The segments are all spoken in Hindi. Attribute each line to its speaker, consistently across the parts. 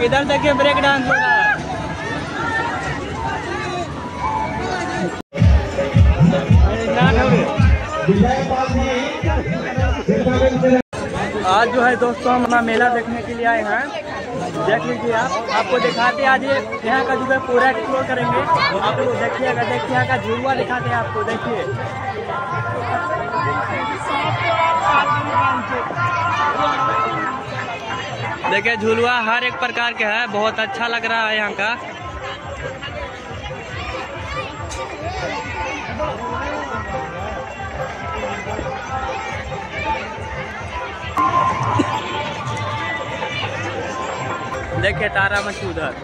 Speaker 1: इधर देखिए ब्रेक डांस हो रहा है। आज जो है दोस्तों हम अपना मेला देखने के लिए आए हैं। देख लीजिए आपको दिखाते आज ये यहाँ का जो है पूरा एक्सप्लोर करेंगे। आप लोग देखिएगा, देखिए का झुलुआ दिखाते हैं आपको। देखिए झुलुआ हर एक प्रकार के है, बहुत अच्छा लग रहा है यहाँ का। देखिए तारामछी उधर।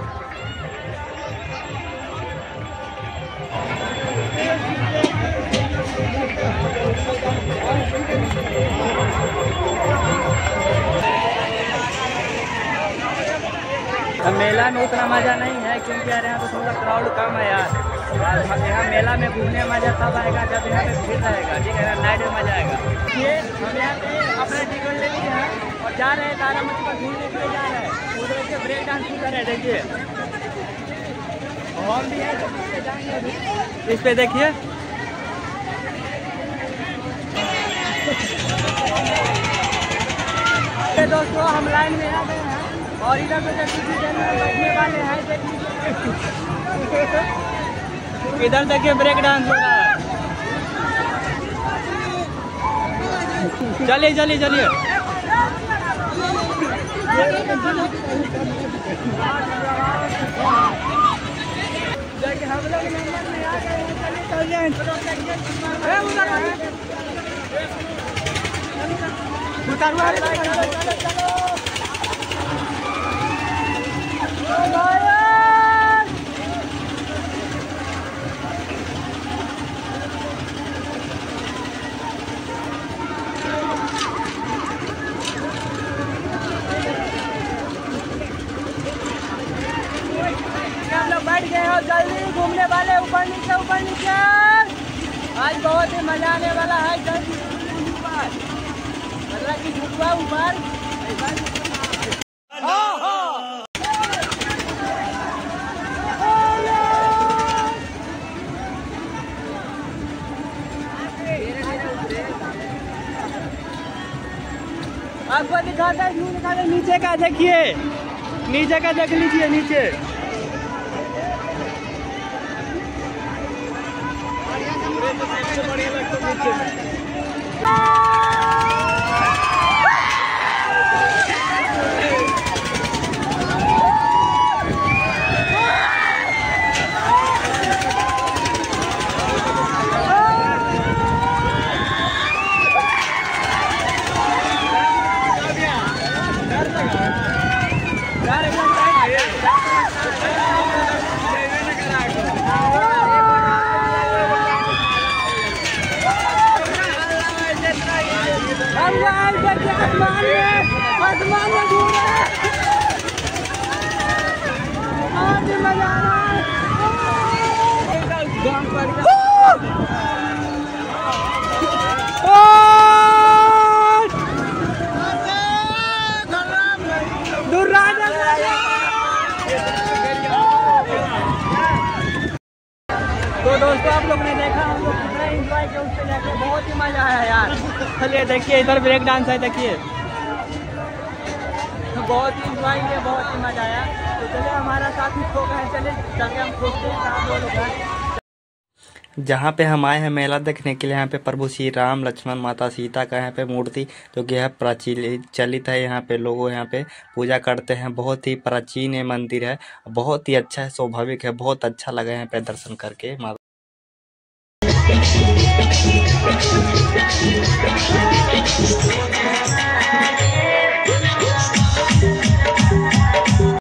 Speaker 1: मेला में उतना मजा नहीं है क्योंकि यार यहाँ तो थोड़ा क्राउड कम है यार। यहाँ मेला में घूमने मजा तब आएगा जब यहाँ पे भीड़ रहेगा, ठीक है ना, नाइट में मजा आएगा। ये हम यहाँ पे अपना टिकट ले लिए हैं और जा रहे हैं तारामछी पर घूमने के लिए जा रहे हैं। उधर से ब्रेक डांस भी कर रहे हैं, देखिए हम भी है जाएंगे अभी। इस पे देखिए दोस्तों हम लाइन में आ गए हैं और इधर से बैठने वाले हैं। इधर देखिए ब्रेक डांस हो रहा है। चलिए चलिए चलिए। हम लोग नंबर में आ गए हैं। चलिए बैठ गए और जल्दी घूमने वाले ऊपर नीचे ऊपर नीचे। आज बहुत ही मजा आने वाला है। जल्दी मतलब कि झुकवा ऊपर। आपको दिखाता है नीचे का, देखिए नीचे का देख लीजिए। नीचे बढ़िया लगता है नीचे। आसमान में घूम रहे हैं। आज मजा आ रहा है। तो दोस्तों आप लोग ने देखा हम लोग कितना एंजॉय किया, उससे जाकर बहुत ही मजा आया यार। चलिए देखिए इधर ब्रेक डांस है, देखिए बहुत ही इंजॉय किया, बहुत ही मजा आया। तो चलिए हमारा साथ ही खो गए, चलिए चलिए हम खोजते हैं कहाँ वो लोग हैं। जहाँ पे हम आए हैं मेला देखने के लिए, यहाँ पे प्रभु श्री राम लक्ष्मण माता सीता का यहाँ पे मूर्ति जो कि है प्रचलित है। यहाँ पे लोग यहाँ पे पूजा करते हैं। बहुत ही प्राचीन ये मंदिर है, बहुत ही अच्छा है, स्वाभाविक है, बहुत अच्छा लगा यहाँ पे दर्शन करके।